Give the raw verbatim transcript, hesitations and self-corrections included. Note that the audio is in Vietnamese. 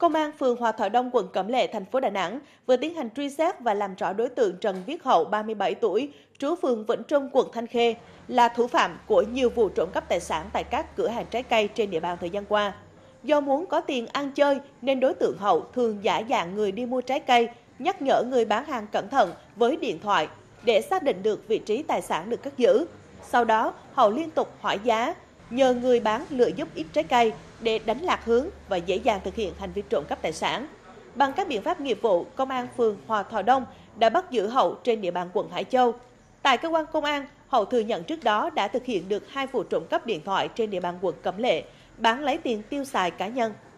Công an phường Hòa Thọ Đông, quận Cẩm Lệ, thành phố Đà Nẵng vừa tiến hành truy xét và làm rõ đối tượng Trần Viết Hậu, ba mươi bảy tuổi, trú phường Vĩnh Trung, quận Thanh Khê, là thủ phạm của nhiều vụ trộm cắp tài sản tại các cửa hàng trái cây trên địa bàn thời gian qua. Do muốn có tiền ăn chơi nên đối tượng Hậu thường giả dạng người đi mua trái cây, nhắc nhở người bán hàng cẩn thận với điện thoại để xác định được vị trí tài sản được cất giữ. Sau đó, Hậu liên tục hỏi giá, nhờ người bán lựa giúp ít trái cây để đánh lạc hướng và dễ dàng thực hiện hành vi trộm cắp tài sản. Bằng các biện pháp nghiệp vụ, Công an phường Hòa Thọ Đông đã bắt giữ Hậu trên địa bàn quận Hải Châu. Tại cơ quan công an, Hậu thừa nhận trước đó đã thực hiện được hai vụ trộm cắp điện thoại trên địa bàn quận Cẩm Lệ, bán lấy tiền tiêu xài cá nhân.